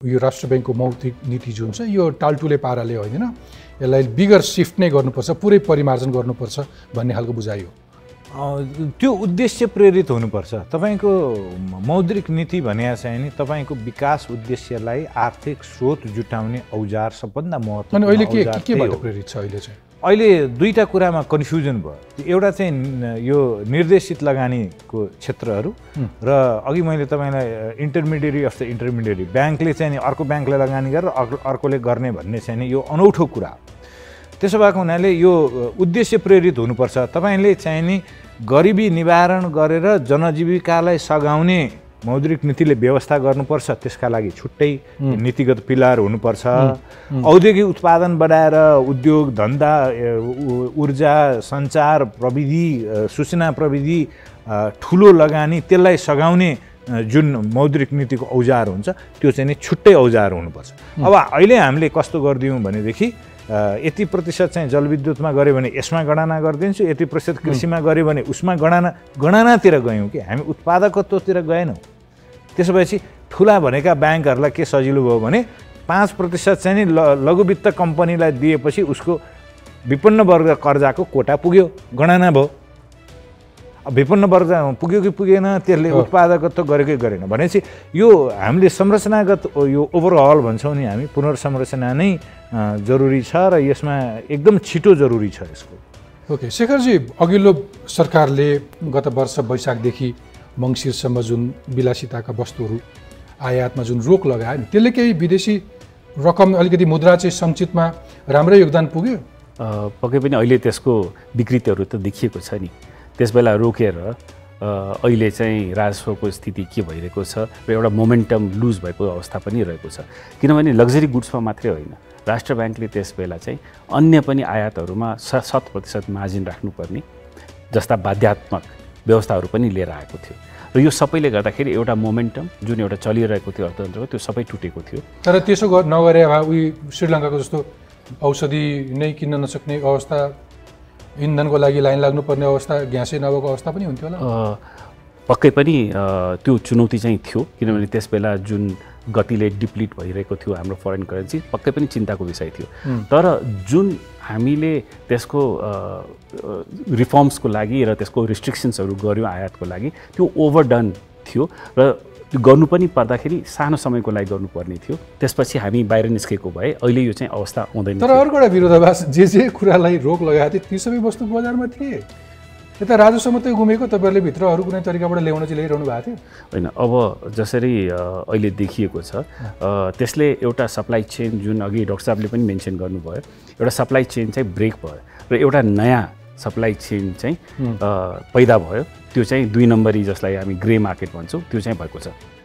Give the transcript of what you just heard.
यो राष्ट्र बैंकको मौद्रिक नीति जुन छ यो टालटुले पाराले होइन, यसलाई बिगर सिफ्ट नै गर्नुपर्छ, पुरै परिमार्जन गर्नुपर्छ भन्ने खालको बुझाइ हो। त्यो उद्देश्य प्रेरित हुनुपर्छ। तपाईको मौद्रिक नीति भने चाहिँ नि तपाईको विकास उद्देश्यलाई आर्थिक स्रोत जुटाउने औजार सबभन्दा महत्त्वपूर्ण। अनि अहिले केबाट प्रेरित छ अहिले चाहिँ? अहिले दुईटा कुरामा कन्फ्युजन भयो। एउटा चाहिँ यो निर्देशित लगानीको क्षेत्रहरू र अघि मैले तपाईँलाई इन्टरमिडिएरी अफ द इन्टरमिडिएरी ब्याङ्कले चाहिँ नि अर्को ब्याङ्कले लगानी गरेर अर्कोले गर्ने भन्ने चाहिँ नि यो अनौठो कुरा हो। त्यसो भएको हुनाले यो उद्देश्य प्रेरित हुनुपर्छ। तपाईँले चाहिँ नि गरिबी निवारण गरेर जनजीविकालाई सघाउने मौद्रिक नीतिले व्यवस्था गर्नुपर्छ। त्यसका लागि छुट्टै नीतिगत पिलर हुनुपर्छ। औद्योगिक उत्पादन बढाएर उद्योग धन्दा ऊर्जा सञ्चार प्रविधि सूचना प्रविधि ठुलो लगानी त्यसलाई सघाउने जुन मौद्रिक नीतिको औजार हुन्छ त्यो चाहिँ नि छुट्टै औजार हुनुपर्छ। अब अहिले हामीले कस्तो गरिदियौँ भनेदेखि यति प्रतिशत चाहिँ जलविद्युतमा गऱ्यो भने यसमा गणना गरिदिन्छु, यति प्रतिशत कृषिमा गऱ्यो भने उसमा गणनातिर गयौँ कि हामी उत्पादकत्वतिर गएनौँ। त्यसो भएपछि ठुला भनेका ब्याङ्कहरूलाई के सजिलो भयो भने 5% चाहिँ नि लघु वित्त कम्पनीलाई दिएपछि उसको विपन्न वर्ग कर्जाको कोटा पुग्यो, गणना भयो। विपन्न वर्ग पुग्यो कि पुगेन त्यसले उत्पादकत्व गरेकै गरेन भनेपछि यो हामीले संरचनागत यो ओभरअल भन्छौँ नि हामी पुनर्संरचना नै जरुरी छ र यसमा एकदम छिटो जरुरी छ यसको। ओके शेखरजी, अघिल्लो सरकारले गत वर्ष वैशाखदेखि मङ्सिरसम्म जुन विलासिताका वस्तुहरू आयातमा जुन रोक लगायो नि त्यसले केही विदेशी रकम अलिकति मुद्रा चाहिँ सञ्चितमा राम्रै योगदान पुग्यो? पक्कै पनि अहिले त्यसको विकृतिहरू त देखिएको छ नि। त्यसबेला रोकेर अहिले चाहिँ राजस्वको स्थिति के भइरहेको छ र एउटा मोमेन्टम लुज भएको अवस्था पनि रहेको छ। किनभने लग्जरी गुड्समा मात्रै होइन, राष्ट्र ब्याङ्कले त्यसबेला चाहिँ अन्य पनि आयातहरूमा 7% मार्जिन राख्नुपर्ने जस्ता बाध्यात्मक व्यवस्थाहरू पनि लिएर आएको थियो र यो सबैले गर्दाखेरि एउटा मोमेन्टम जुन एउटा चलिरहेको थियो अर्थतन्त्रको त्यो सबै टुटेको थियो। तर त्यसो नगरे उही श्रीलङ्काको जस्तो औषधि नै किन्न नसक्ने अवस्था, इन्धनको लागि लाइन लाग्नुपर्ने अवस्था, ग्यासै नभएको अवस्था पनि हुन्थ्यो होला। पक्कै पनि त्यो चुनौती चाहिँ थियो। किनभने त्यसबेला जुन गतिले डिप्लिट भइरहेको थियो हाम्रो फरेन करेन्सी, पक्कै पनि चिन्ताको विषय थियो। तर जुन हामीले त्यसको रिफर्म्सको लागि र त्यसको रिस्ट्रिक्सन्सहरू गऱ्यौँ आयातको लागि, त्यो ओभरडन थियो र गर्नु पनि पर्दाखेरि सानो समयको लागि गर्नुपर्ने थियो। त्यसपछि हामी बाहिर निस्केको भए अहिले यो चाहिँ अवस्था हुँदैन। तर अर्को एउटा विरोधाभास, जे कुरालाई रोक लगाएको थियो ती सबै वस्तु बजारमा थिए। यता राजस्व मात्रै गुमेको, तपाईँहरूले भित्र अरू कुनै तरिकाबाट ल्याउन चाहिँ ल्याइरहनु भएको थियो होइन? अब जसरी अहिले देखिएको छ त्यसले एउटा सप्लाई चेन जुन अघि डाक्टर साहबले पनि मेन्सन गर्नुभयो, एउटा सप्लाई चेन चाहिँ ब्रेक भयो र एउटा नयाँ सप्लाई चेन चाहिँ पैदा भयो। त्यो चाहिँ 2 नम्बरी जसलाई हामी ग्रे मार्केट भन्छौँ त्यो चाहिँ भएको छ।